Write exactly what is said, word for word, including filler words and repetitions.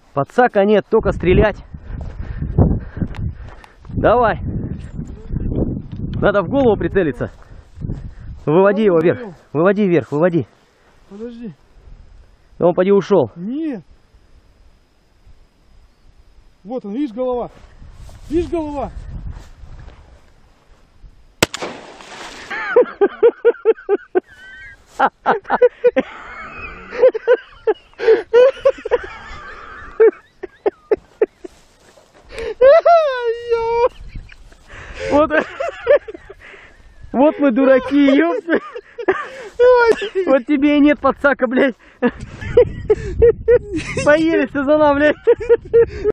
Подсака нет, только стрелять. Давай. Надо в голову прицелиться. Выводи его вверх. Выводи вверх, выводи. Подожди. Да он поди ушел. Нет. Вот он, видишь, голова. Видишь, голова. Вот, вот мы дураки, ёпта. Вот тебе и нет подсака, блядь. Поели сазана, блядь.